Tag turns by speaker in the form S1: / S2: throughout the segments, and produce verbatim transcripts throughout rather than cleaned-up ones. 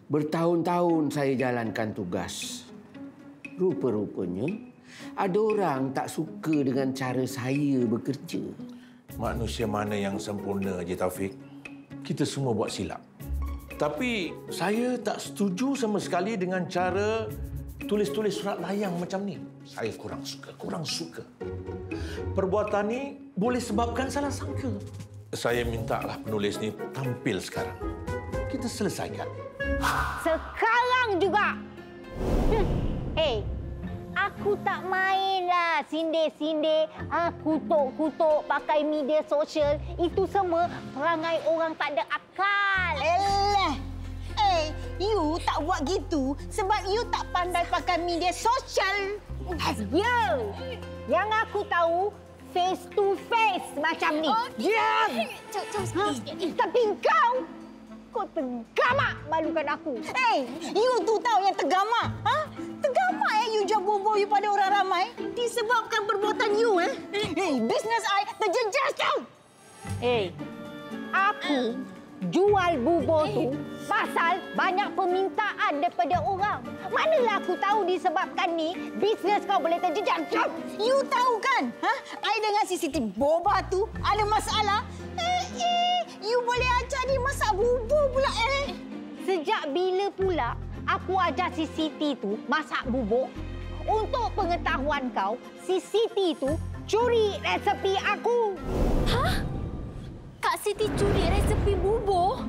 S1: Bertahun-tahun saya jalankan tugas. Rupa-rupanya ada orang tak suka dengan cara saya bekerja.
S2: Manusia mana yang sempurna, Haji Taufik? Kita semua buat silap. Tapi saya tak setuju sama sekali dengan cara tulis-tulis surat layang macam ni. Saya kurang suka, kurang suka. Perbuatan ni boleh sebabkan salah sangka. Saya mintalah penulis ni tampil sekarang. Kita selesaikan.
S3: Sekarang juga. Hmm. Hey, aku tak mainlah sindir-sindir, ah, kutuk-kutuk pakai media sosial. Itu semua perangai orang tak ada akal.
S4: Elah. Eh, you tak buat gitu sebab you tak pandai pakai media sosial.
S3: Ya, yang aku tahu face to face macam ni.
S4: Oh,
S3: ya.
S4: Jom, jom sikit.
S3: Ha? Tapi kau, kau tergamak malukan aku.
S4: Eh, hey, you tu tahu yang tergamak. Ha? Tergamak eh you jual bubur you pada orang ramai disebabkan perbuatan you eh. Eh, hey, bisnes I terjejas tau.
S3: Eh, hey, aku jual bubur tu pasal banyak permintaan daripada orang. Manalah aku tahu disebabkan ni bisnes kau boleh terjejas.
S4: You tahu kan? Ha? I dengan C C T V boba tu ada masalah. Eh, eh, you boleh ajar dia masak bubur pula eh.
S3: Sejak bila pula aku ajar si Siti tu masak bubur? Untuk pengetahuan kau, si Siti tu curi resepi aku.
S5: Hah? Kak Siti curi resepi bubur?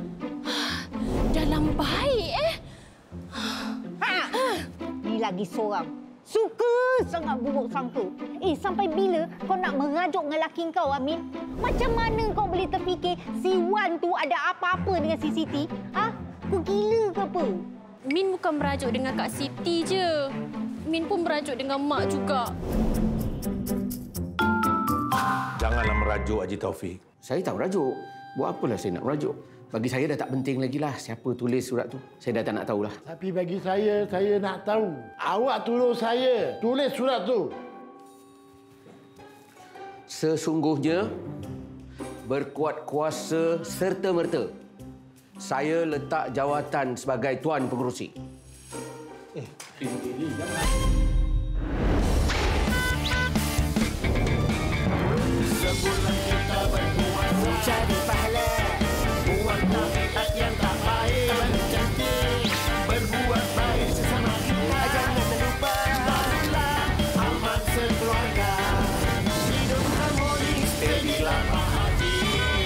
S5: Dalam baik eh.
S3: Ha! Ni lagi seorang. Suka sangat bubur sangka. Eh, sampai bila kau nak merajuk dengan laki kau, Amin? Macam mana kau boleh terfikir si Wan tu ada apa-apa dengan si Siti? Ha? Kau gila ke apa?
S5: Min bukan merajuk dengan Kak Siti je. Min pun merajuk dengan Mak juga.
S2: Janganlah merajuk, Haji Taufik.
S1: Saya tak merajuk. Buat apalah saya nak merajuk? Bagi saya dah tak penting lagi lah siapa tulis surat tu. Saya dah tak nak tahulah.
S6: Tapi bagi saya, saya nak tahu. Awak tolong saya tulis surat tu.
S1: Sesungguhnya, berkuat kuasa serta-merta, saya letak jawatan sebagai Tuan Pengerusi.
S6: Eh, ini jangan.
S7: Sebulan kita berpuasa cari pahala, buat tabiat yang tak baik, cantik, berbuat baik sesama kita, jangan lupa barulah aman sekeluarga, hidup harmonis, jadilah Pak Haji.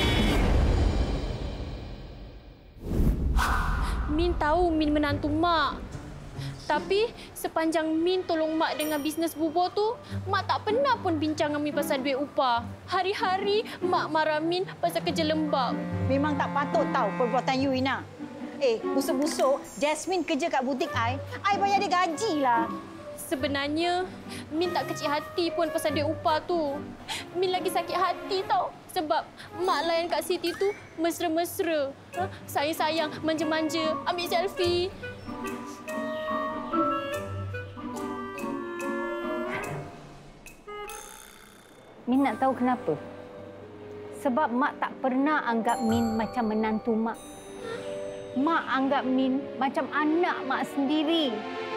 S5: Min tahu Min menantu Mak. Tapi sepanjang Min tolong Mak dengan bisnes bubur tu, Mak tak pernah pun bincang dengan Min pasal duit upah. Hari-hari Mak marah Min pasal kerja lembab.
S4: Memang tak patut tahu perbuatan you, Ina. Eh, busuk-busuk Jasmine kerja kat butik I, I bayar dia gaji lah.
S5: Sebenarnya, Min tak kecil hati pun pasal duit upah tu. Min lagi sakit hati tau. Sebab Mak layan Kak Siti tu mesra-mesra. Ha? Sayang-sayang, manja-manja, ambil selfie.
S3: Min nak tahu kenapa? Sebab Mak tak pernah anggap Min macam menantu Mak. Mak anggap Min macam anak Mak sendiri.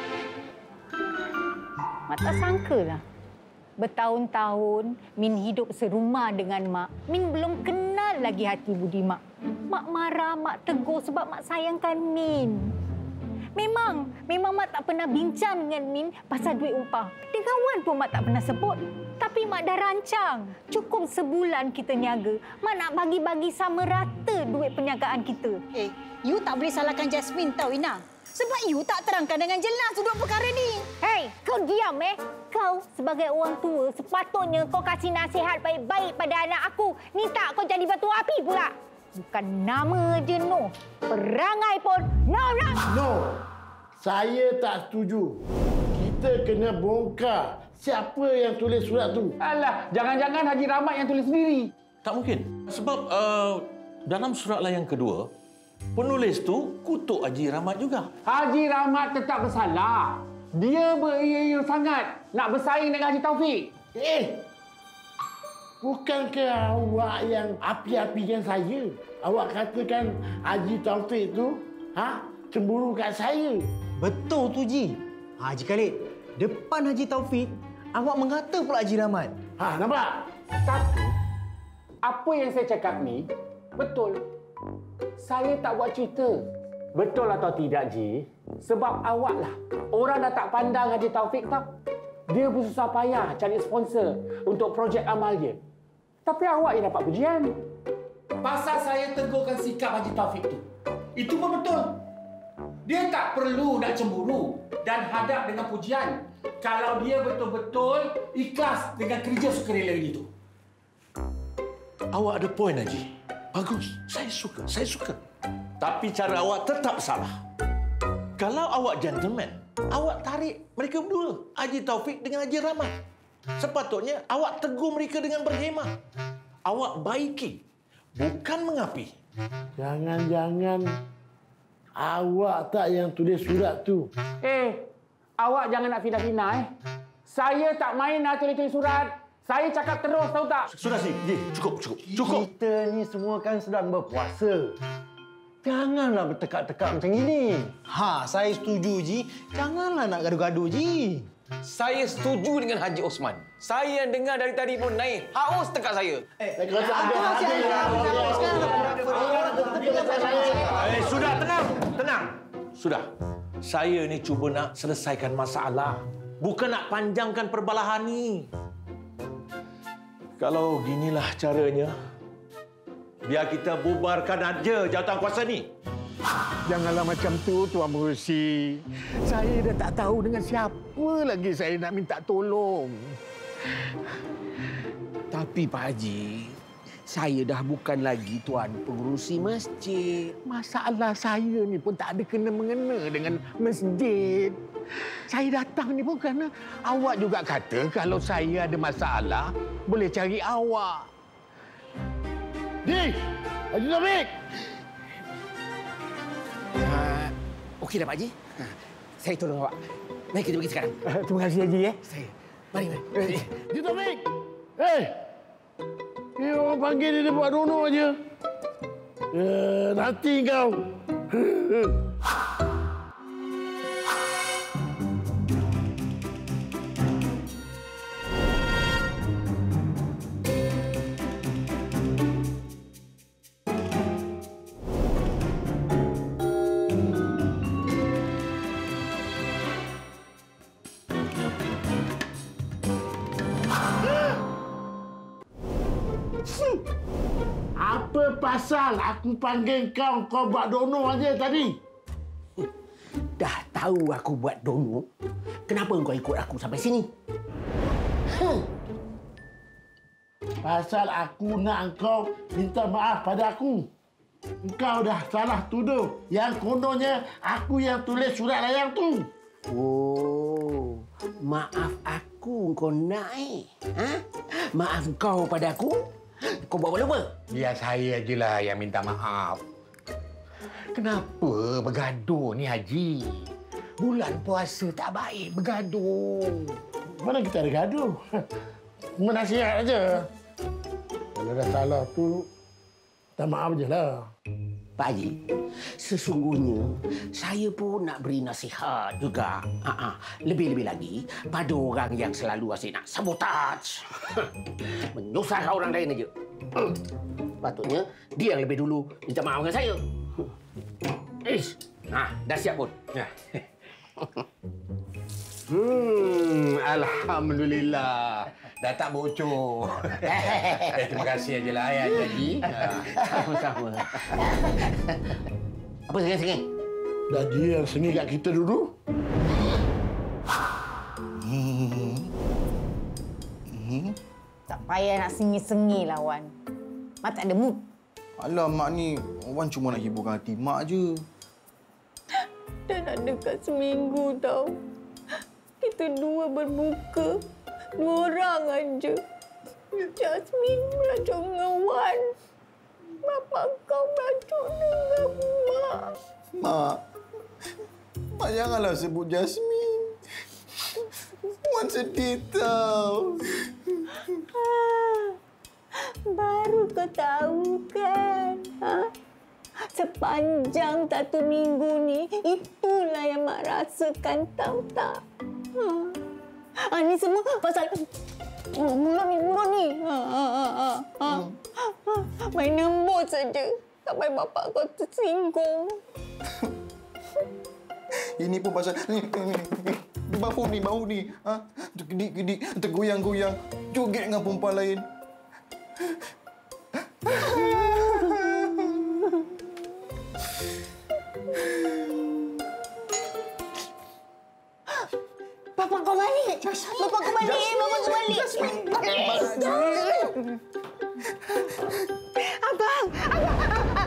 S3: Mak tak sangkalah. Bertahun-tahun Min hidup serumah dengan Mak. Min belum kenal lagi hati budi Mak. Mak marah, Mak tegur sebab Mak sayangkan Min. Memang, memang Mak tak pernah bincang dengan Min pasal duit upah. Dengan Wan pun Mak tak pernah sebut. Tapi Mak dah rancang. Cukup sebulan kita niaga. Mak nak bagi-bagi sama rata duit perniagaan kita.
S4: Eh, you tak boleh salahkan Jasmine tau, Ina. Sebab you tak terangkan dengan jelas duduk perkara ni.
S3: Hei, kau diam eh. Kau sebagai orang tua sepatutnya kau kasih nasihat baik-baik pada anak aku. Ni tak kau jadi batu api pula. Bukan nama je no. Perangai pun no, no.
S6: No, saya tak setuju. Kita kena bongkar siapa yang tulis surat tu.
S8: Alah, jangan-jangan Haji Rahmat yang tulis sendiri.
S2: Tak mungkin. Sebab uh, dalam surat layang kedua, penulis tu kutuk Haji Rahmat juga.
S8: Haji Rahmat tetap bersalah. Dia beria-ia sangat nak bersaing dengan Haji Taufik.
S6: Eh, bukankah awak yang api-apikan saya? Awak katakan Haji Taufik tu, ha, cemburu kat saya.
S9: Betul tu, Ji. Haji Khalid, depan Haji Taufik, awak mengata pula Haji Rahmat.
S6: Ha, nampak?
S8: Tapi, apa yang saya cakap ni, betul. Saya tak buat cerita. Betul atau tidak, Ji? Sebab awak lah. Orang dah tak pandang Haji Taufik tau. Dia bersusah payah cari sponsor untuk projek amal dia. Tapi awak yang dapat pujian. Pasal saya tegurkan sikap Haji Taufik tu. Itu pun betul. Dia tak perlu nak cemburu dan hadap dengan pujian kalau dia betul-betul ikhlas dengan kerja sukarela itu.
S2: Awak ada poin, Haji. Bagus. Saya suka. Saya suka. Tapi cara awak tetap salah. Kalau awak gentleman, awak tarik mereka berdua, Haji Taufik dengan Haji Rahmat. Sepatutnya awak tegur mereka dengan berhemah. Awak baiki, bukan mengapi.
S6: Jangan-jangan awak tak yang tulis surat tu.
S8: Eh, awak jangan nak fina-fina eh. Saya tak main nak tulis-tulis surat. Saya cakap terus, tahu tak?
S2: Sudah sih, Ji. Cukup, cukup. Cukup.
S9: Kita ni semua kan sedang berpuasa. Janganlah bertekak-tekak macam ini. Ha, saya setuju, Ji. Janganlah nak gaduh-gaduh, Ji.
S10: Saya setuju dengan Haji Osman. Saya yang dengar dari tadi pun naik haus tekak saya.
S6: Eh,
S2: Eh, sudah, tenang. Tenang. Sudah. Saya ni cuba nak selesaikan masalah. Bukan nak panjangkan perbalahan ni. Kalau ginilah caranya, biar kita bubarkan aja jawatankuasa ni.
S6: Janganlah macam tu, Tuan Pengerusi. Saya dah tak tahu dengan siapa lagi saya nak minta tolong.
S1: Tapi Pak Haji, saya dah bukan lagi Tuan Pengerusi masjid.
S6: Masalah saya ni pun tak ada kena-mengena dengan masjid. Saya datang ni pun kerana awak juga kata kalau saya ada masalah, boleh cari awak. Di! Haji Taufik!
S1: Uh, Okey dah Pak Haji. Ha, saya tolong awak. Mari kita pergi sekarang.
S6: Uh, terima kasih Haji. Eh.
S1: Saya. Mari, mari.
S6: Haji Taufik! Eh! Eh, orang panggil dia, dia buat dono aja. Eh, nanti kau. Apa pasal aku panggil kau, kau buat dono aja tadi?
S1: Dah tahu aku buat dono, kenapa kau ikut aku sampai sini?
S6: Hmm. Pasal aku nak kau minta maaf pada aku. Engkau dah salah tuduh yang kononnya aku yang tulis surat layang tu.
S1: Oh, maaf aku kau nak eh? Ha? Maaf kau pada aku? Kau buat apa?
S11: Biar saya je lah yang minta maaf. Kenapa bergaduh ni, Haji? Bulan puasa tak baik bergaduh.
S6: Mana kita ada gaduh? Menasihat aja. Kalau dah salah tu, minta maaf je lah.
S1: Pak Haji, sesungguhnya saya pun nak beri nasihat juga. Ha-ha. Lebih-lebih lagi pada orang yang selalu asyik nak sabotaj. Menyusahkan orang lain aja. Hmm. Patutnya dia yang lebih dulu minta maaf dengan saya. Ish. Ha, dah siap pun. Ya.
S11: Hmm, Alhamdulillah. Dah tak bocor. eh, terima kasih aja lah, ya, Haji.
S1: Sama-sama. Apa sengih-sengih?
S6: Dah dia yang sengih kat kita dulu.
S9: Hmm. Hmm. Tak payah nak sengih-sengih lah, Wan. Mak tak ada mood.
S12: Alah, Mak ni Wan cuma nak hiburkan hati Mak je.
S5: Dah nak dekat seminggu tau. Kita dua berbuka. Dua orang aja. Jasmine beracun dengan Wan. Bapa kau beracun dengan Mak.
S12: Mak. Mak janganlah sebut Jasmine. Wan sedih tau.
S5: Ah, baru kau tahu kan? Ha?
S4: sepanjang satu minggu ni, itulah yang Mak rasakan, tahu tak? Ha. Ha, ni semua pasal oh, mulut ni, mulut ni. Ha, ha, ha, ha. Ha. Ha. Main nembut saja sampai bapak kau tersinggung.
S12: Ini pun pasal ni, ni, ni. Bau ni, bau ni. Ha? Tergedik-gedik, tergoyang-goyang. Joget dengan perempuan lain.
S4: Bapak kau balik. Bapak kau balik. Bapak kau balik. Abang. Abang.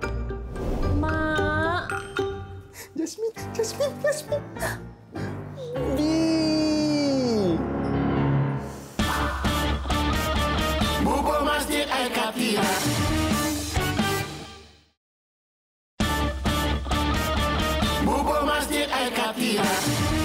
S5: Mak.
S12: Jasmine, Jasmine, Jasmine. Di.
S7: Bubur Masjid Al-Kathirah. Bubur Masjid Al-Kathirah.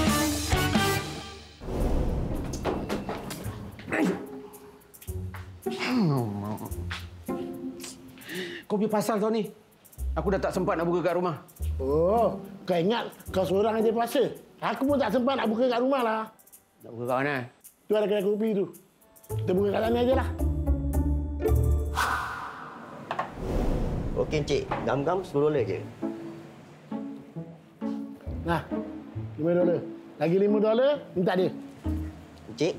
S1: Kau punya pasal tau ni. Aku dah tak sempat nak buka kat rumah.
S6: Oh, kau ingat kau seorang aja puasa? Aku pun tak sempat nak buka kat rumah lah.
S1: Nak buka kat mana?
S6: Tu ada kedai kopi tu. Kita buka kat sana aja lah.
S9: Okey, Encik. Gam-gam sepuluh dolar je.
S6: Nah, lima dolar. Lagi lima dolar, minta dia.
S9: Encik.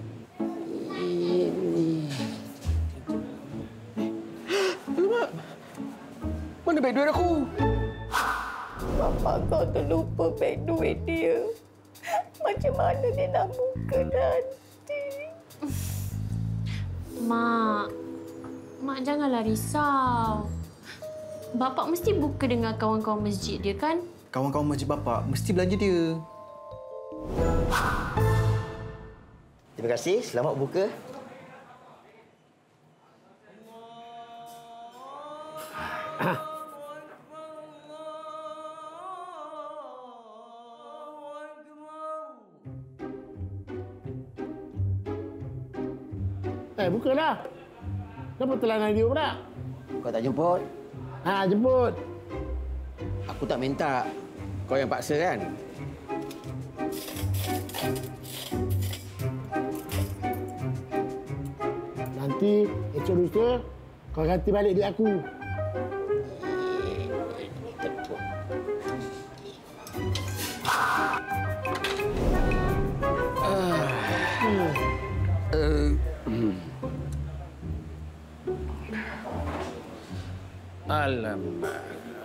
S1: Alamak. Mana beg duit aku?
S4: Bapak kau terlupa beg duit dia. Macam mana dia nak buka nanti?
S5: Mak. Mak janganlah risau. Bapak mesti buka dengan kawan-kawan masjid dia kan?
S12: Kawan-kawan masjid bapak mesti belanja dia.
S9: Terima kasih. Selamat buka.
S6: Eh, bukalah. Kenapa telan dia pula?
S1: Kau tak jemput?
S6: Ha, jemput.
S1: Aku tak minta. Kau yang paksa kan?
S6: Nanti esok lusa kau ganti balik duit aku.
S1: Alamak.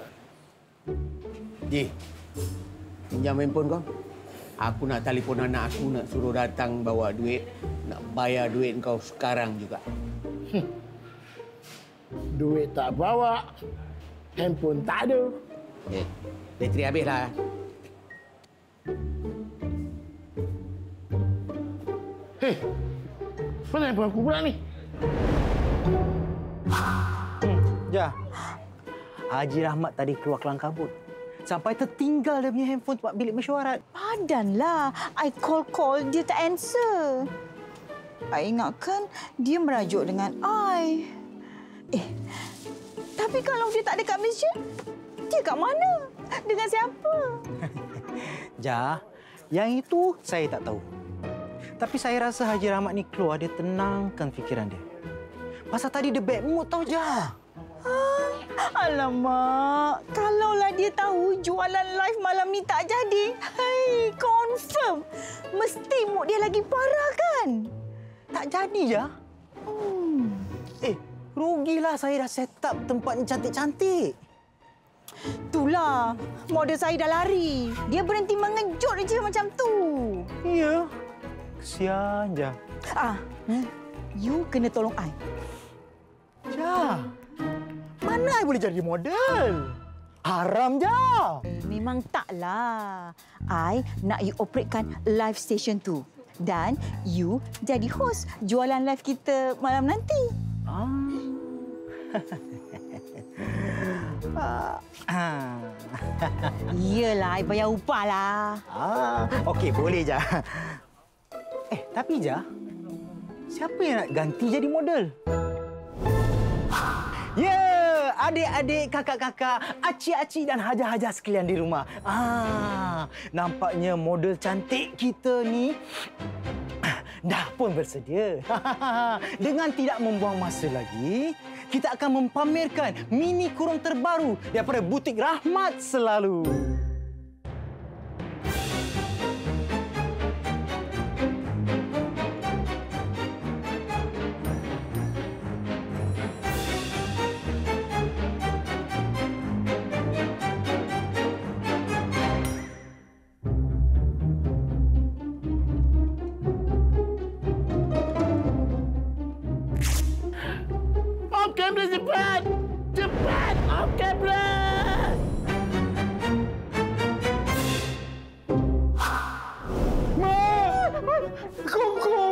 S1: Ji, pinjam handphone kau. Aku nak telefon anak aku, nak suruh datang bawa duit. Nak bayar duit kau sekarang juga.
S6: Duit tak bawa, handphone tak ada.
S1: Eh, bateri habislah.
S6: Hei, mana handphone aku pula ni?
S9: Ja. Haji Rahmat tadi keluar kelang kabut. Sampai tertinggal dia punya handphone tempat bilik mesyuarat.
S4: Padanlah. I call-call, dia tak answer. I ingatkan dia merajuk dengan I. Eh, tapi kalau dia tak ada kat masjid, dia kat mana? Dengan siapa?
S9: Ja, yang itu saya tak tahu. Tapi saya rasa Haji Rahmat ni keluar, dia tenangkan fikiran dia. Pasal tadi dia bad mood tau, Ja.
S4: Ah, alamak, kalaulah dia tahu jualan live malam ni tak jadi, hei, confirm. Mesti mood dia lagi parah kan?
S9: Tak jadi, Ja.
S4: Hmm.
S9: Eh, rugilah saya dah set up tempat ni cantik-cantik.
S4: Itulah, model saya dah lari. Dia berhenti mengejut je macam tu.
S9: Ya, kesian, Ja.
S4: Ah, hmm? You kena tolong I.
S9: Ja, mana I boleh jadi model? Haram, Ja.
S4: Memang taklah. I nak you operatekan live station tu. Dan you jadi host jualan live kita malam nanti.
S9: Ah.
S4: Iyalah, I bayar upah lah.
S9: Ah, okey, boleh, Ja. Eh, tapi, Ja, siapa yang nak ganti jadi model? Ya, yeah, adik-adik, kakak-kakak, acik-acik dan haja-haja sekalian di rumah. Ah, nampaknya model cantik kita ni dah pun bersedia. Dengan tidak membuang masa lagi, kita akan mempamerkan mini kurung terbaru daripada butik Rahmat Selalu.
S6: Kamera cepat! Cepat! Off kamera! Mak! Kong Kong!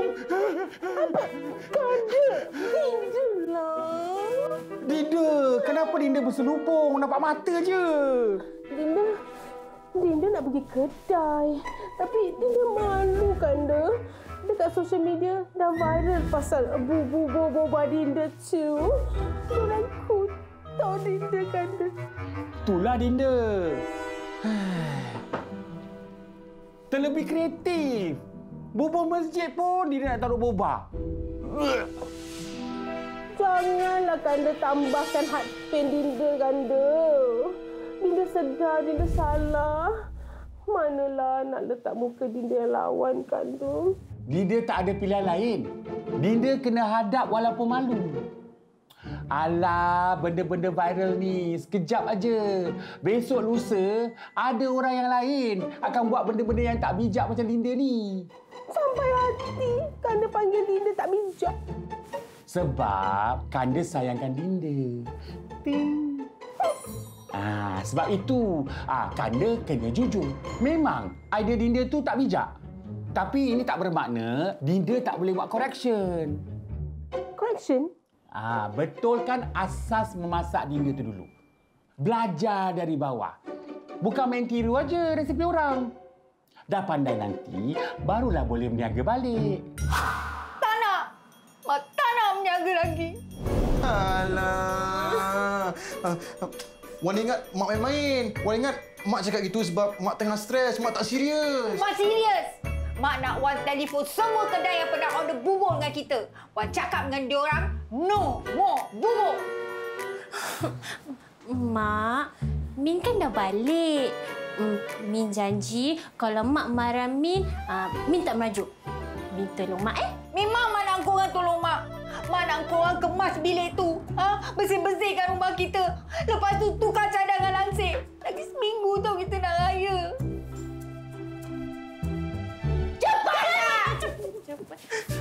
S4: Kanda! Dinda lah.
S8: Dinda! Kenapa Dinda berselubung? Nampak mata je.
S4: Dinda... Dinda nak pergi kedai. Tapi Dinda malu, Kanda. Dekat sosial media dah viral pasal bubu boba Dinda tu. Orang kutuk Dinda, Kanda.
S8: Itulah Dinda. Terlebih kreatif. Bubur masjid pun Dinda nak taruh boba.
S4: Janganlah Kanda tambahkan hak pain Dinda, Kanda. Dinda sedar Dinda salah. Manalah nak letak muka Dinda yang lawan, Kanda.
S8: Dinda tak ada pilihan lain. Dinda kena hadap walaupun malu. Alah, benda-benda viral ni sekejap aja. Besok lusa, ada orang yang lain akan buat benda-benda yang tak bijak macam Dinda ni.
S4: Sampai hati Kanda panggil Dinda tak bijak.
S8: Sebab Kanda sayangkan Dinda. Ting. Ah, sebab itu, ah, Kanda kena jujur. Memang idea Dinda tu tak bijak. Tapi ini tak bermakna Dinda tak boleh buat correction.
S4: Correction?
S8: Ah, betulkan asas memasak Dinda tu dulu. Belajar dari bawah. Bukan main tiru aja resepi orang. Dah pandai nanti, barulah boleh meniaga balik.
S3: Tak nak. Mak tak nak meniaga lagi.
S12: Alah. Uh, uh, Wan ingat Mak main-main. Wan ingat Mak cakap gitu sebab Mak tengah stres. Mak tak serius.
S3: Mak serius. Mak nak Wan telefon semua kedai yang pernah order bubur dengan kita. Wan cakap dengan diorang, no more bubur.
S5: Mak, Min kan dah balik. Min janji kalau Mak marah Min, uh, Min tak merajuk. Min tolong Mak eh.
S3: Memang mana korang tolong Mak. Mana korang kemas bilik tu. Ha? Bersih-bersihkan rumah kita. Lepas tu tukar cadangan langsir. Lagi seminggu tau kita nak raya. Cepatlah! Cepat, cepat.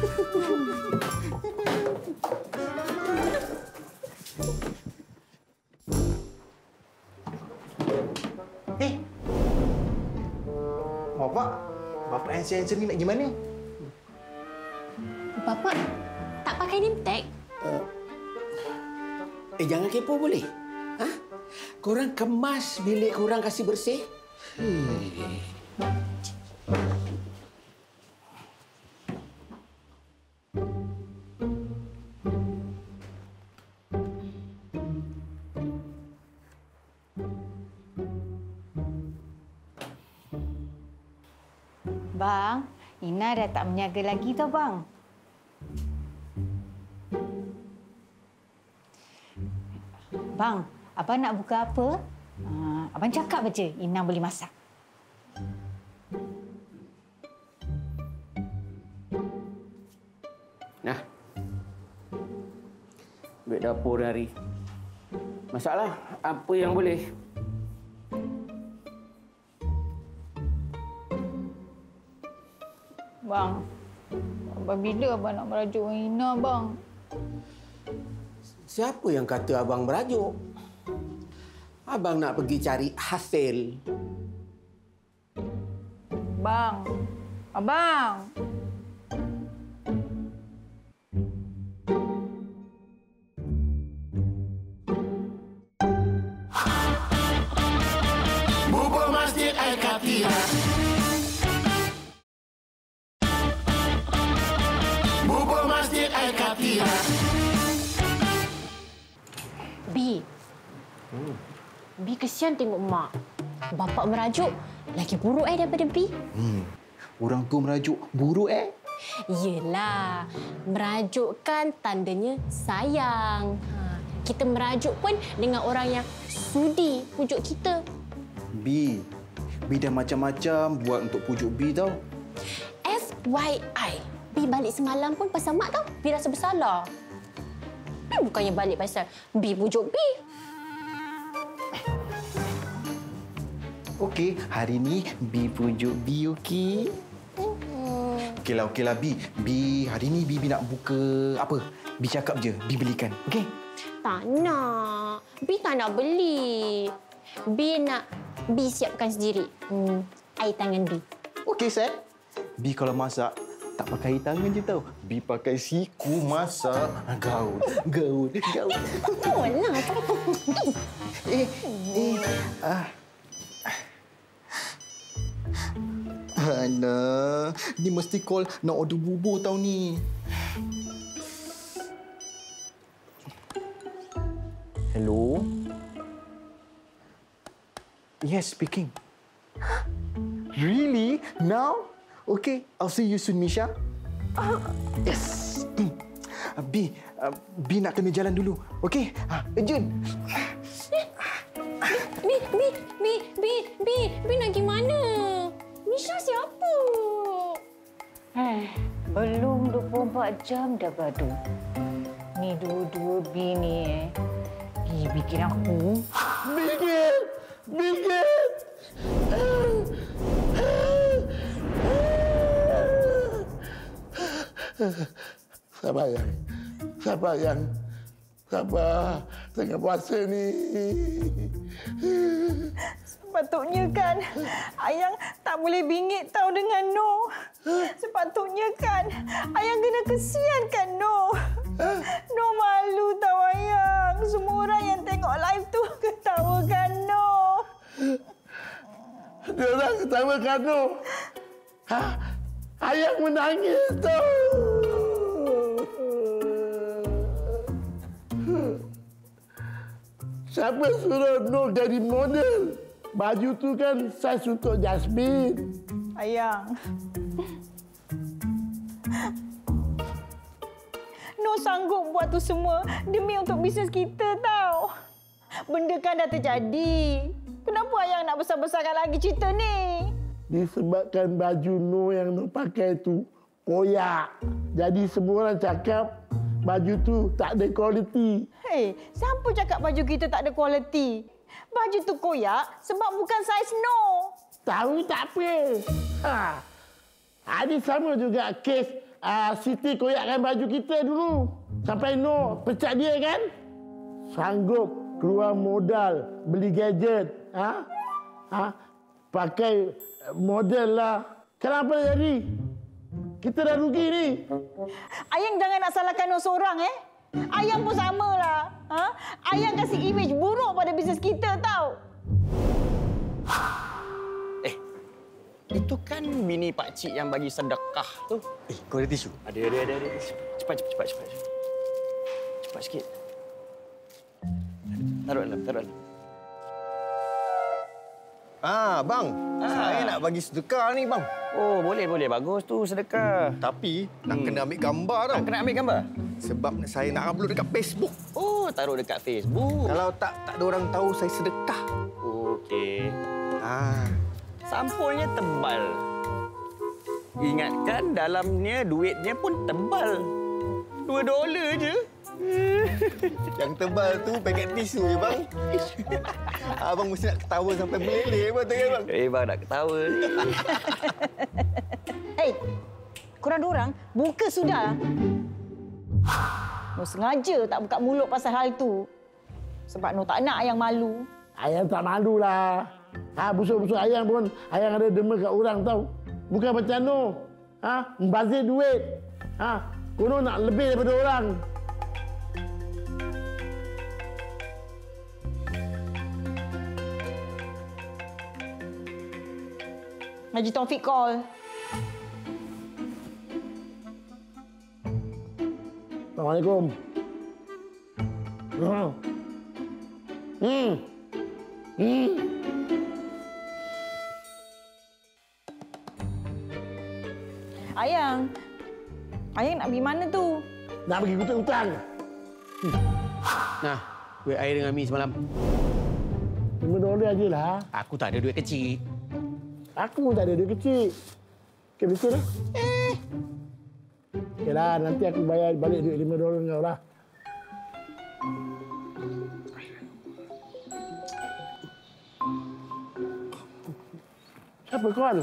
S12: Eh. Bapak, Bapak handsome-handsome ni nak pergi mana?
S5: Bapak tak pakai name tag?
S1: Uh, eh, jangan kepo boleh? Ha? Korang kemas bilik korang kasih bersih? Hmm.
S3: Bang, Ina dah tak meniaga lagi tau, Bang. Bang, Abang nak buka apa? Uh, Abang cakap aja, Ina boleh masak.
S1: Nah. Duit dapur hari. Masalah apa yang boleh?
S3: Bang, Abang bila Abang nak merajuk dengan Ina, Bang?
S1: Siapa yang kata Abang merajuk? Abang nak pergi cari hasil.
S3: Bang, Abang.
S7: Bubur Masjid Al-Katira. Bubur Masjid Al-Katira.
S3: B,
S5: Hmm. Bi kesian tengok mak. Bapak merajuk lagi buruk eh daripada Bi.
S12: Hmm. Orang tu merajuk buruk eh?
S5: Yelah, merajuk kan tandanya sayang. Ha, kita merajuk pun dengan orang yang sudi pujuk kita.
S12: B, B dah macam-macam buat untuk pujuk B tau.
S5: F Y I, B balik semalam pun pasal mak tau. B rasa bersalah. B bukannya balik pasal B pujuk B.
S12: Okey, hari ni B pujuk B, okey? Okeylah, okeylah B. B, hari ni B, B nak buka apa? B cakap je, B belikan, okey?
S5: Tak nak. B tak nak beli. B nak B siapkan sendiri. Hmm, air tangan B.
S12: Okey, Set. B kalau masak, tak pakai air tangan je tau. B pakai siku masak. Gaul, gaul, gaul.
S5: Betul lah.
S12: Eh, eh, ah. Ana, ni mesti call nak order bubur tau ni.
S9: Hello? Yes, speaking.
S12: Really? Now? Okay, I'll see you soon, Misha. Uh, yes. B, uh, B nak kena jalan dulu. Okay? Uh, urgent.
S5: B, B, B, B, B, B nak pergi mana? Misha siapa?
S3: Eh, belum dua puluh empat jam dah gaduh. Ni dua-dua bini eh. Pergi bikin aku.
S6: Bikin! Bikin! Sabar, Yang. Sabar, Yang. Sabar. Tengah puasa ni.
S4: Sepatutnya kan Ayang tak boleh bingit tahu dengan Noh. Sepatutnya kan Ayang kena kesian kan Noh. Noh malu tahu Ayang. Semua orang yang tengok live tu ketawakan Noh.
S6: Dia orang ketawakan Noh. Ha? Ayang menangis tu. Siapa suruh Noh jadi model? Baju tu kan saiz untuk Jasmine.
S4: Ayang. Noh sanggup buat tu semua demi untuk bisnes kita tahu. Benda kan dah terjadi. Kenapa Ayang nak besar-besarkan lagi cerita ni?
S6: Disebabkan baju Noh yang Noh pakai tu koyak. Jadi semua orang cakap baju tu tak ada kualiti.
S4: Hei, siapa cakap baju kita tak ada kualiti? Baju tu koyak sebab bukan saiz Noh.
S6: Tahu tak apa. Ha. Ada sama juga kes uh, Siti koyakkan baju kita dulu. Sampai Noh pecat dia kan? Sanggup keluar modal beli gadget. Ha? Ha? Pakai model lah. Kenapa jadi? Kita dah rugi ni.
S4: Ayang jangan nak salahkan Noh seorang eh. Ayang pun samalah. Ha? Ayang kasih imej buruk pada bisnes kita tau.
S9: Eh, itu kan bini Pak Cik yang bagi sedekah tu.
S12: Eh, kau ada tisu?
S9: Ada, ada, ada. ada. Cepat, cepat, cepat, cepat. Cepat sikit. Taruh dalam, taruh dalam.
S12: Ah, bang. Ah. Saya nak bagi sedekah ni, bang.
S9: Oh, boleh, boleh. Bagus tu sedekah.
S12: Tapi nak hmm. kena ambil gambar tau.
S9: Nak kena ambil gambar?
S12: Sebab saya nak upload dekat Facebook.
S9: Oh, taruh dekat Facebook.
S12: Kalau tak, tak ada orang tahu saya sedekah.
S9: Okey.
S12: Ah.
S9: Sampulnya tebal. Ingatkan dalamnya duitnya pun tebal. Dua dolar je.
S12: Yang tebal tu paket tisu je, bang. Abang mesti nak ketawa sampai meleleh pun tu kan, bang?
S9: Eh, bang nak ketawa.
S4: Hei, korang dua orang buka sudah. Noh sengaja tak buka mulut pasal hal tu. Sebab Noh tak nak Ayang malu.
S6: Ayang tak malulah. Ha, busuk-busuk Ayang pun Ayang ada dema kat orang tau. Bukan macam Noh. Ha, membazir duit. Ha, konon nak lebih daripada orang.
S4: Haji Taufik call.
S6: Assalamualaikum. Hmm. Hmm.
S4: Ayang. Ayang nak pergi mana tu?
S6: Nak pergi hutang-hutang.
S1: Nah, duit air dengan Mi semalam.
S6: Lima dolar je lah.
S1: Aku tak ada duit kecil.
S6: Aku pun tak ada duit kecil. Okey, betul lah. Eh. Okeylah, nanti aku bayar balik duit lima dolar kau lah. Siapa call?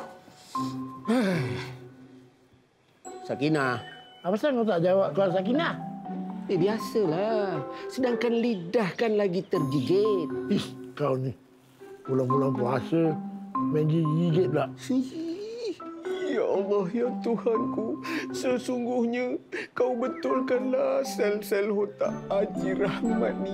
S1: Sakinah.
S6: Apa pasal kau tak jawab call Sakinah?
S1: Eh, biasalah. Sedangkan lidah kan lagi tergigit.
S6: Ih, kau ni. Bulan-bulan puasa, main gigit pula.
S2: Ya Allah, ya Tuhanku. Sesungguhnya kau betulkanlah sel-sel otak Haji Rahmat ni.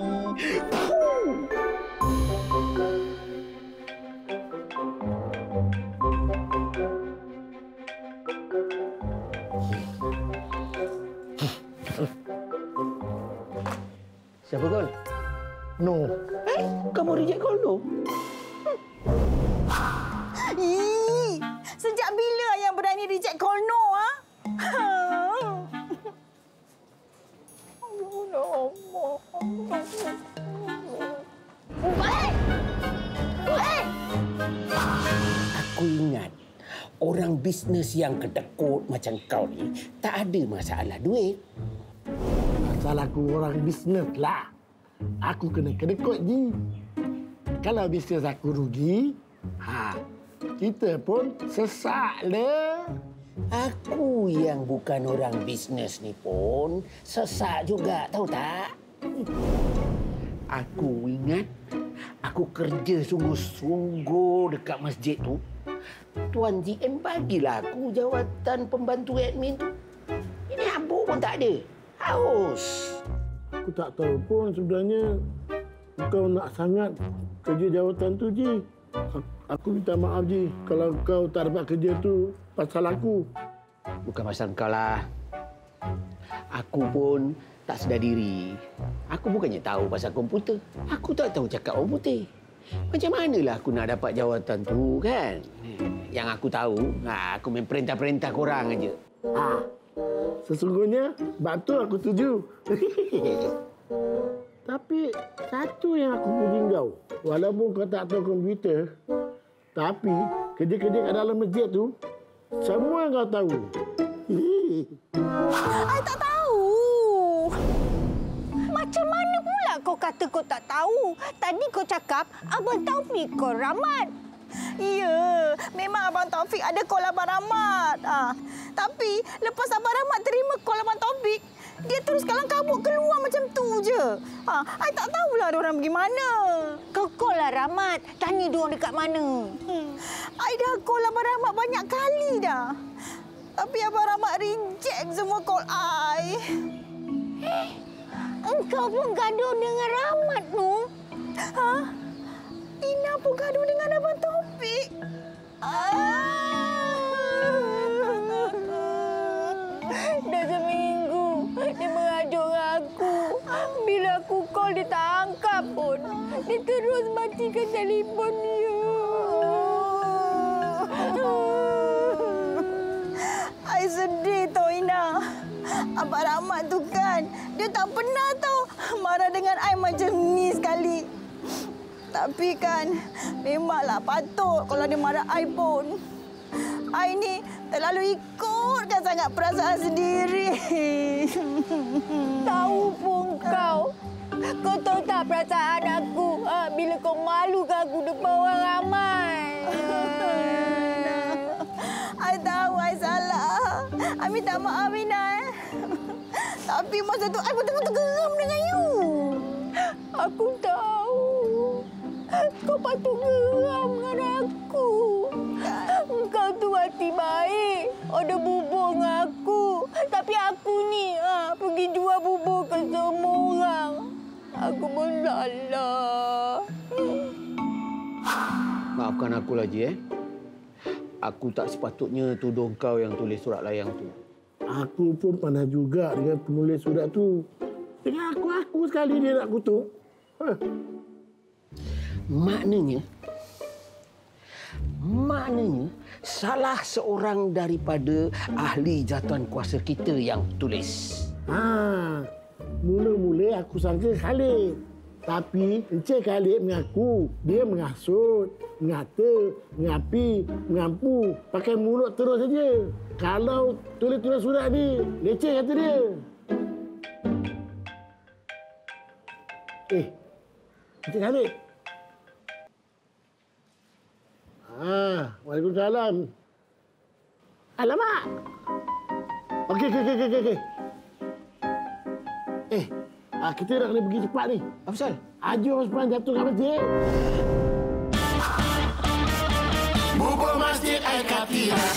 S1: Siapa call?
S6: No.
S1: Eh, kamu reject call tu?
S4: Ih, sejak bila Ayang berani reject call no, ha?
S1: Aku ingat orang bisnes yang kedekut macam kau ni tak ada masalah duit.
S6: Asal aku orang bisnes lah. Aku kena kedekut je. Kalau bisnes aku rugi, ha, kita pun sesak le.
S1: Aku yang bukan orang bisnes ni pun sesak juga, tahu tak? Aku ingat aku kerja sungguh-sungguh dekat masjid tu. Tuan G M bagilah aku jawatan pembantu admin tu. Ini habuk pun tak ada. Haus.
S6: Aku tak tahu pun sebenarnya kau nak sangat kerja jawatan tu, Ji. Aku minta maaf, Ji. Kalau kau tak dapat kerja tu pasal aku.
S1: Bukan pasal kau lah. Aku pun tak sedar diri. Aku bukannya tahu pasal komputer. Aku tak tahu cakap orang putih. Macam manalah aku nak dapat jawatan tu, kan? Yang aku tahu, ha, aku main perintah-perintah korang aja.
S6: Ha. Sesungguhnya, bab tu aku setuju. Tapi, satu yang aku puji kau. Walaupun kau tak tahu komputer, tapi kerja-kerja kat dalam masjid tu, semua kau tahu.
S4: I tak tahu. Macam mana pula kau kata kau tak tahu? Tadi kau cakap Abang Taufik kau Rahmat. Ya, memang Abang Taufik ada call Abang Rahmat. Ha. Tapi lepas Abang Rahmat terima call Abang Taufik, dia terus kalang kabut keluar macam tu je. Ha, I tak tahulah dia orang pergi mana.
S3: Kau call lah Rahmat. Tanya dia orang dekat mana.
S4: Hmm. I dah call Abang Rahmat banyak kali dah. Tapi Abang Rahmat reject semua call I.
S3: Eh, engkau pun gaduh dengan Rahmat tu?
S4: Ha? Ina pun gaduh dengan Abang Taufik. Ah.
S3: Dah seminggu dia mengajuk dengan aku. Bila aku call dia tak angkat pun. Dia terus matikan telefon dia.
S4: I sedih tau Ina. Abang Rahmat tu kan, dia tak pernah tau marah dengan I macam ni sekali. Tapi kan, memanglah patut kalau dia marah I pun. I ni terlalu ikutkan sangat perasaan sendiri.
S3: Tahu pun kau. Kau tahu tak perasaan aku ha, bila kau malukan aku depan orang ramai.
S4: I tahu I salah. I minta maaf Ina. Eh. Tapi masa tu I betul-betul geram dengan you.
S3: Aku tahu. Kau patut geram dengan aku. Kau tu hati baik. Ada bubur dengan aku. Tapi aku ni ha, pergi jual bubur ke semua orang. Aku bersalah.
S1: Maafkan aku lagi, eh. Aku tak sepatutnya tuduh kau yang tulis surat layang tu.
S6: Aku pun pernah juga dengan penulis surat tu. Dengan aku-aku sekali dia nak kutuk. Huh.
S1: Maknanya, maknanya salah seorang daripada ahli jatuhan kuasa kita yang tulis.
S6: Ha, mula-mula aku sangka Khalid. Tapi Encik Khalid mengaku dia menghasut, mengata, mengapi, mengampu, pakai mulut terus saja. Kalau tulis-tulis surat ni, leceh kata dia. Eh, Encik Khalid. Ah, Waalaikumsalam. Alamak. Okey, okey, okey, okey, okey. Eh, ah, kita dah kena pergi cepat ni.
S10: Apa pasal?
S6: Haji Osman jatuh kat masjid.
S7: Bubur Masjid Al-Kathirah.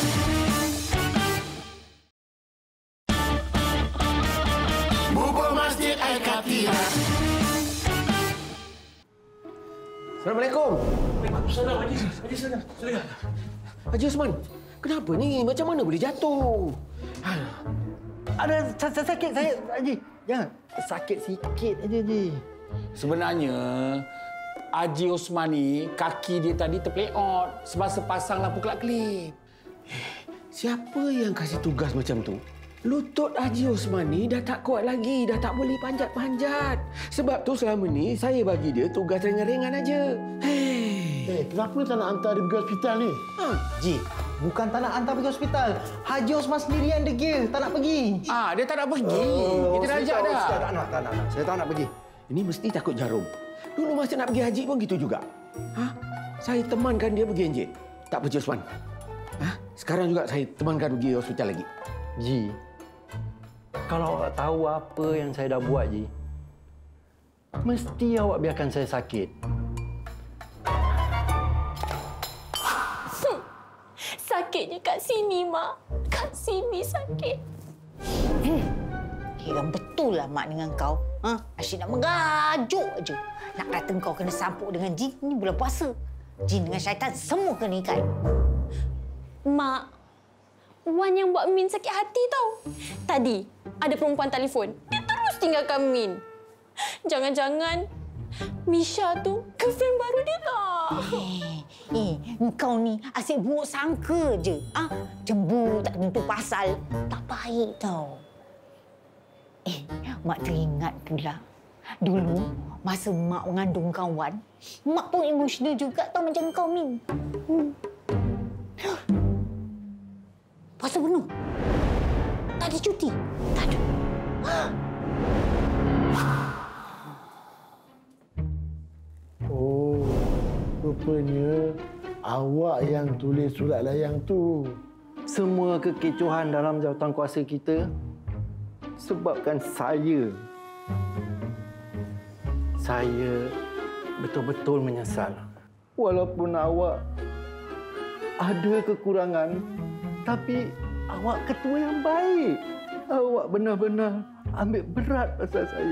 S7: Bubur Masjid Al-Kathirah.
S10: Assalamualaikum.
S2: Waalaikumsalam, Haji. Haji, sana. Sana.
S1: Haji Osman, kenapa ni? Macam mana boleh jatuh?
S9: Ada sakit saya, Haji. Jangan. Sakit sikit aja, Haji.
S8: Sebenarnya, Haji Osman ni kaki dia tadi terpleot semasa pasang lampu kelap-kelip.
S1: Siapa yang kasih tugas macam tu? Lutut Haji Osman ni dah tak kuat lagi, dah tak boleh panjat-panjat. Sebab tu selama ni saya bagi dia tugas ringan-ringan aja. Hei.
S6: Eh, kenapa tak nak hantar dia pergi hospital ni?
S9: Ha, Ji, bukan tak nak hantar pergi hospital. Haji Osman sendiri yang degil, tak nak pergi.
S8: Ah, dia tak nak pergi.
S9: Oh,
S8: Kita dah ajak dah.
S9: Tak nak, tak nak, tak nak. Saya tak nak pergi.
S1: Ini mesti takut jarum. Dulu masa nak pergi haji pun gitu juga. Ha? Saya temankan dia pergi enjin. Tak pergi Osman. Ha? Sekarang juga saya temankan pergi hospital lagi.
S13: Ji, kalau awak tahu apa yang saya dah buat, Ji, mesti awak biarkan saya sakit.
S5: Sakitnya kat sini, Mak. Kat sini sakit.
S4: Hmm. Kira betul lah Mak dengan kau. Ha? Asyik nak mengajuk aja. Nak kata kau kena sampuk dengan jin, ni bulan puasa. Jin dengan syaitan semua kena ikat.
S5: Mak, Wan yang buat Min sakit hati tau. Tadi ada perempuan telefon. Dia terus tinggalkan Min. Jangan-jangan Misha tu girlfriend baru dia tak?
S4: Eh, eh, kau ni asyik buruk sangka je. Ah, cemburu tak tentu pasal. Tak baik tau. Eh, Mak teringat pula. Dulu, masa Mak mengandung kawan, Mak pun emosional juga tau macam kau, Min. Hmm. Puasa penuh. Tak ada cuti. Tak ada.
S6: Oh, rupanya awak yang tulis surat layang tu.
S13: Semua kekecohan dalam jawatan kuasa kita sebabkan saya. Saya betul-betul menyesal. Walaupun awak ada kekurangan, tapi awak ketua yang baik. Awak benar-benar ambil berat pasal saya.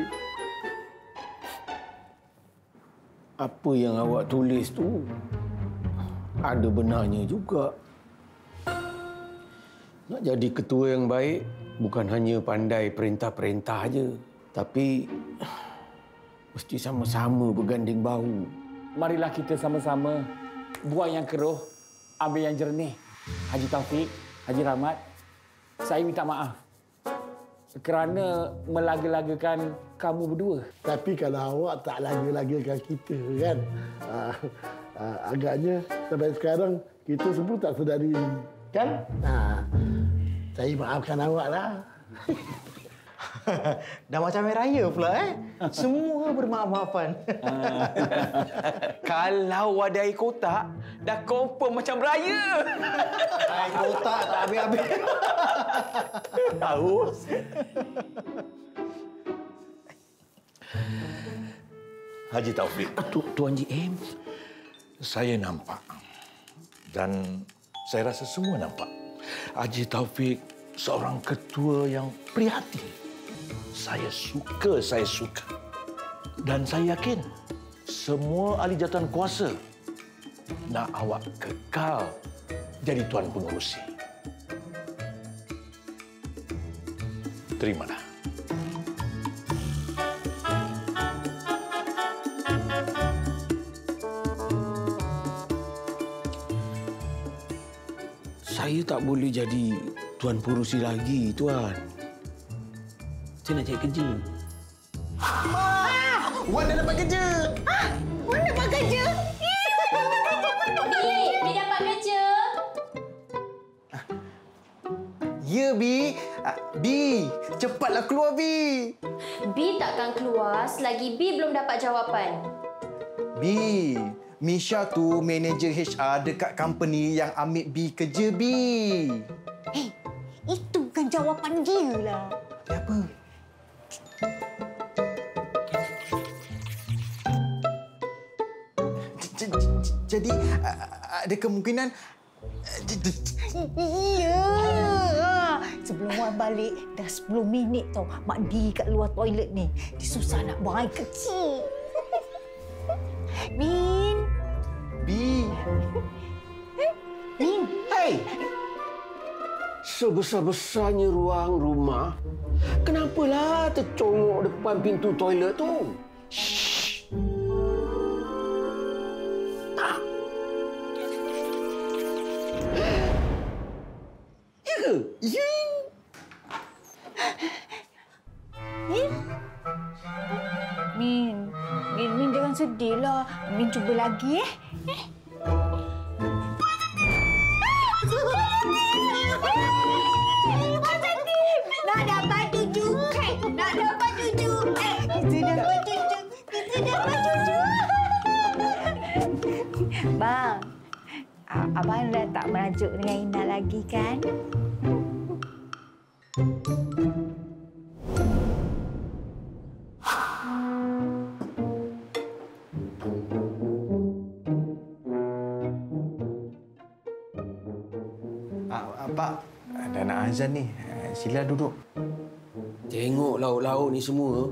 S1: Apa yang awak tulis tu ada benarnya juga. Nak jadi ketua yang baik bukan hanya pandai perintah-perintah aja, tapi mesti sama-sama berganding bahu.
S8: Marilah kita sama-sama buang yang keruh, ambil yang jernih. Haji Taufik, Haji Rahmat, saya minta maaf kerana melaga-lagakan kamu berdua.
S6: Tapi kalau awak tak laga-lagakan kita kan, uh, uh, agaknya sampai sekarang kita semua tak sedari. Kan? Uh, saya maafkan awak lah.
S9: Dah macam main raya pula, eh? Semua bermaaf-maafan.
S10: Kalau ada air kotak, dah confirm macam beraya.
S9: Air kotak tak habis-habis.
S2: Haus. Haji Taufik.
S1: Tu, Tuan Ji M.
S2: Saya nampak. Dan saya rasa semua nampak. Haji Taufik seorang ketua yang prihatin. Saya suka, saya suka. Dan saya yakin semua ahli jawatan kuasa nak awak kekal jadi tuan pengurusi. Terimalah.
S1: Saya tak boleh jadi tuan pengurusi lagi, Tuan. Saya nak cari kerja.
S12: Ah! Wan dah dapat kerja!
S4: Ah, Wan dapat kerja?
S5: Bi, Bi dapat kerja.
S12: Ya, Bi. Ah, Bi, cepatlah keluar, Bi.
S5: Bi takkan keluar selagi Bi belum dapat jawapan.
S12: Bi, Misha tu manager H R dekat company yang ambil Bi kerja, Bi.
S4: Eh, itu bukan jawapan dia lah.
S12: Apa? Jadi, ada kemungkinan...
S4: Ya. Sebelum Wan balik, dah sepuluh minit tau. Mak Di kat luar toilet ni. Dia susah nak buang air kecil. Min.
S12: Bi.
S4: Min.
S1: Hei! Sebesar-besarnya ruang rumah, kenapalah tercongok depan pintu toilet tu? Shh. Tak. Ya ke?
S12: Ya.
S4: Min. Min. Min, Min jangan sedihlah. Min cuba lagi eh. eh. Nak dapat tujuh. Hey, nak dapat tujuh. Eh, kita dapat tujuh. Kita dapat tujuh. Bang, abang dah tak merajuk dengan Ina lagi kan?
S12: Pak, dah nak azan ni. Sila duduk.
S1: Tengok lauk-lauk ni semua.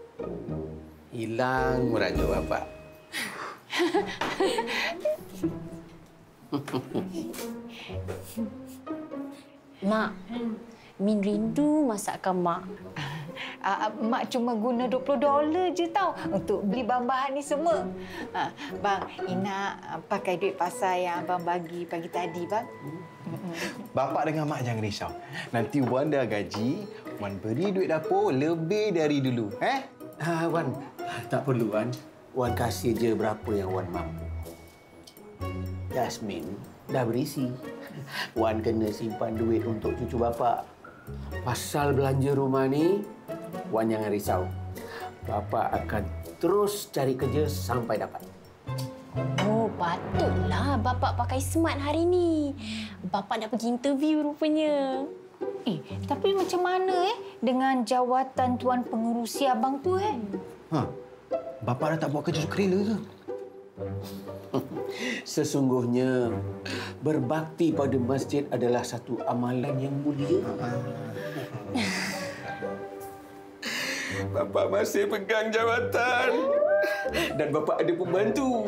S1: Hilang merajuk bapak.
S5: Mak, Min rindu masakan Mak.
S4: Uh, Mak cuma guna dua puluh dolar je tau untuk beli bahan-bahan ni semua. Uh, bang, Ina uh, pakai duit pasar yang abang bagi pagi tadi, bang.
S12: Bapak dengan Mak jangan risau. Nanti Wan dah gaji, Wan beri duit dapur lebih dari dulu. Eh?
S1: Ah, Wan, tak perlu, Wan. Wan kasih je berapa yang Wan mampu. Yasmin dah berisi. Wan kena simpan duit untuk cucu bapak. Pasal belanja rumah ni, Wan jangan risau. Bapak akan terus cari kerja sampai dapat.
S5: Oh, patutlah Bapak pakai smart hari ni. Bapak nak pergi interview rupanya.
S4: Eh, tapi macam mana eh dengan jawatan tuan pengerusi abang tu eh?
S12: Ha. Bapak dah tak buat kerja sukarela ke?
S1: Sesungguhnya, berbakti pada masjid adalah satu amalan yang mulia. Bapak masih pegang jawatan. Dan Bapak ada pembantu.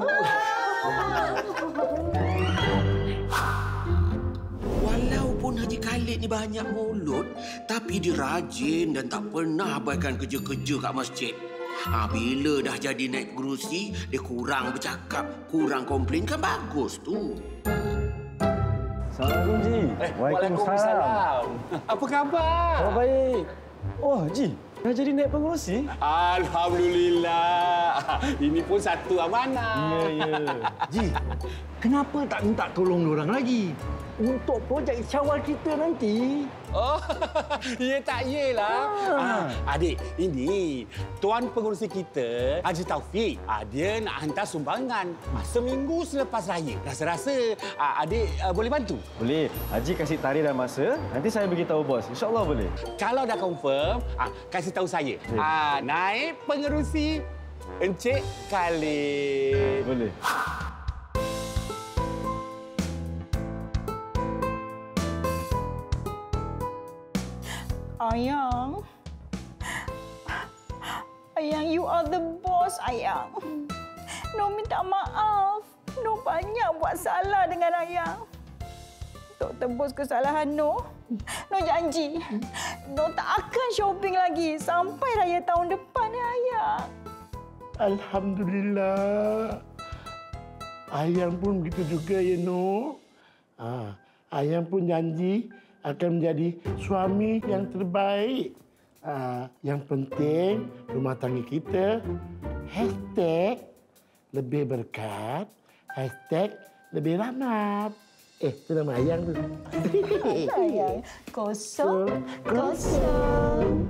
S1: Walaupun Haji Khalid ni banyak mulut, tapi dia rajin dan tak pernah abaikan kerja-kerja kat masjid. Ha, bila dah jadi naik kerusi, dia kurang bercakap, kurang komplain kan bagus tu.
S14: Assalamualaikum, Ji.
S8: Eh, Waalaikumsalam. Apa khabar?
S14: Oh, baik. Oh, Ji. Dah jadi naik pengurusi?
S8: Alhamdulillah. Ini pun satu amanah.
S14: Ya, ya. Ji, kenapa tak minta tolong orang lagi? Untuk projek syawal kita nanti.
S8: Oh, ya tak yelah. Ah. Ah, adik, ini tuan pengurusi kita, Haji Taufik. Ah, dia nak hantar sumbangan seminggu selepas raya. Rasa-rasa ah, adik ah, boleh bantu?
S14: Boleh. Haji kasih tarikh dan masa. Nanti saya beritahu bos. InsyaAllah boleh.
S8: Kalau dah confirm, ah, kasih tahu saya. Ah, naik pengerusi Encik Khalid.
S14: Boleh.
S4: Ayang. Ayang, you are the boss, Ayang. No minta maaf. No banyak buat salah dengan Ayang. Untuk tebus kesalahan No, No janji. No tak akan shopping lagi sampai raya tahun depan, ya, Ayang.
S6: Alhamdulillah. Ayang pun begitu juga, ya, No. Ah, Ayang pun janji akan menjadi suami yang terbaik. Uh, yang penting rumah tangga kita hashtag lebih berkat, hashtag lebih rahmat. Eh, itu nama Ayang tu.
S4: Sayang, kosong, kosong.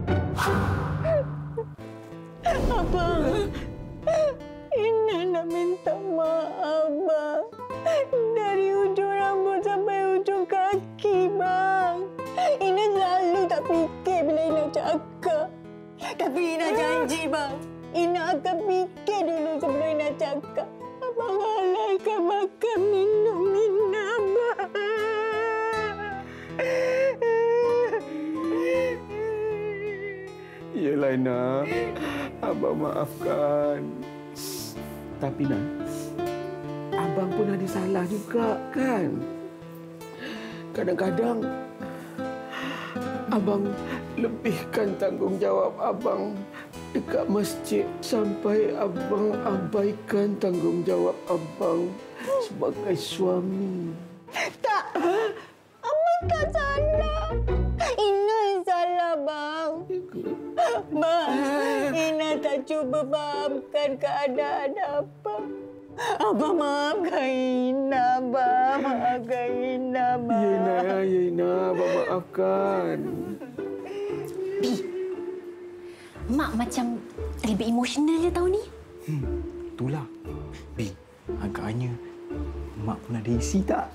S4: Abang, Ina nak minta maaf, Bang. Dari ujung rambut sampai ujung kaki, Bang. Ina selalu tak fikir bila Ina cakap. Tapi Ina janji, Bang. Ina akan fikir dulu sebelum Ina cakap. Abang halalkan makan minum Ina, Bang.
S12: Yelah, Ina. Abang maafkan.
S1: Tapi, Nak, Abang pun ada salah juga, kan? Kadang-kadang Abang lebihkan tanggungjawab Abang dekat masjid sampai Abang abaikan tanggungjawab Abang sebagai suami.
S4: Tak! Abang tak salah. Ina yang salah, Bang. Bang, Ina tak cuba fahamkan keadaan Abang. Abang maafkan Ina, Bang. Maafkan Ina, Bang.
S1: Ya, Ina. Ya, Ina. Abang maafkan.
S5: Bi, Mak macam lebih emosional je tahun ni.
S12: Hmm, itulah. Bi, agaknya Mak pun ada isi tak?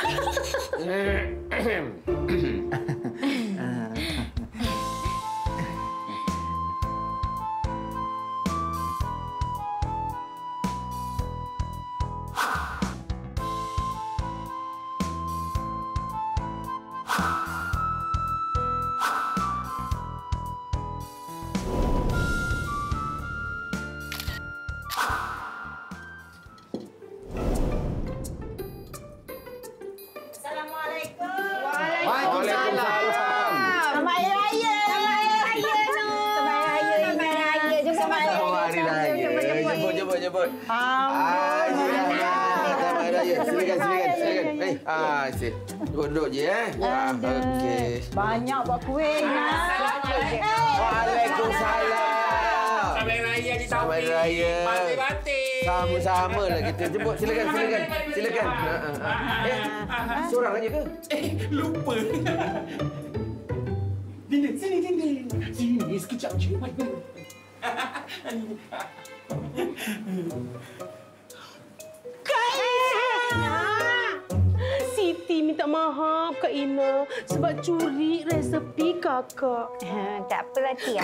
S10: Ah, sip. Duduk je eh. Ah, okey.
S4: Banyak buat kuih.
S10: Waalaikumsalam.
S11: Selamat Raya di
S10: Selamat Raya.
S11: Batik-batik.
S10: Sama-sama lah kita. Jemput, silakan, silakan. Silakan. Ha, ha, ha. Eh, seorang aja ke?
S11: Eh, lupa. Dini, sini, Dini. Sini, sekejap je.
S15: Siti minta maaf Kak Ina sebab curi resepi kakak.
S3: Tak apalah, Tia.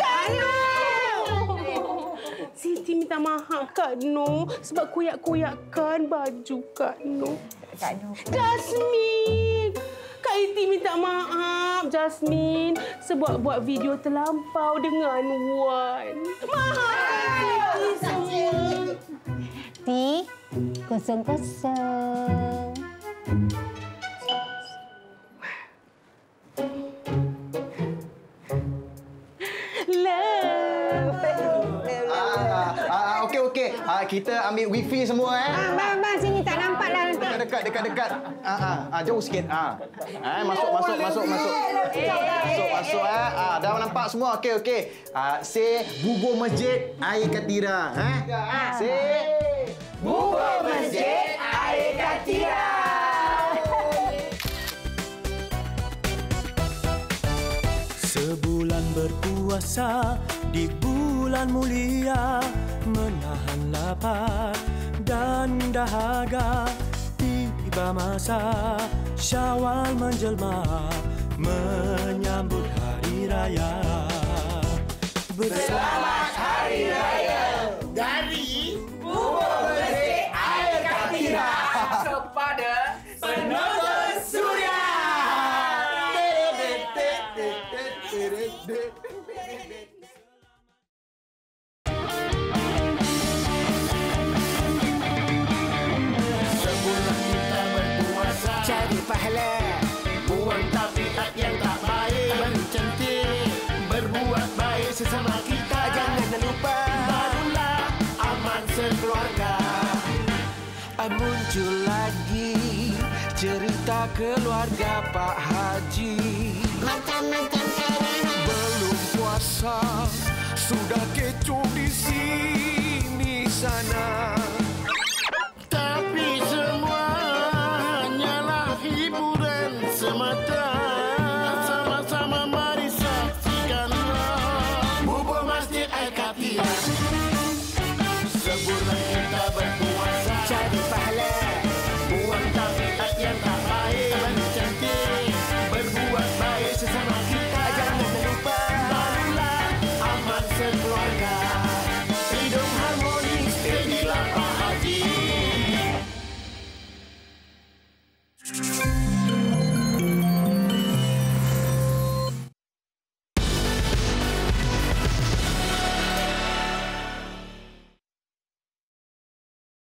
S15: Siti minta maaf Kak Noh sebab koyak-koyakkan baju Kak Noh.
S3: Kak Noh.
S15: Jasmine! Kak Iti minta maaf, Jasmine, sebab buat video terlampau dengan Wan. Maaf Siti semua.
S3: Ti, kosong-kosong.
S12: Ah, okey okey. Ah, kita ambil wifi semua eh.
S4: Ah, bang, bang, sini tak nampak lah nanti.
S12: Dekat dekat dekat. Ah ah, ah jauh sikit. Ah. Ah, masuk masuk masuk masuk. Masuk masuk eh. Ah, dah nampak semua. Okey okey. Ah, say bubur masjid air Katira, eh? Say
S7: Bubur masjid air Katira.
S16: Sebulan berpuasa di bulan mulia, menahan lapar dan dahaga. Tiba masa Syawal menjelma, menyambut hari raya.
S7: Selamat Hari Raya dari Bubur Masjid Air Katira kepada penonton Suria. Sebulan kita berpuasa, cari pahala, buang tabiat yang tak baik, mencantik, berbuat baik sesama kita. Jangan lupa, barulah aman sekeluarga.
S16: Muncul lagi
S7: cerita keluarga Pak Haji. Macam-macam kerana belum puasa, sudah kecoh di sini sana.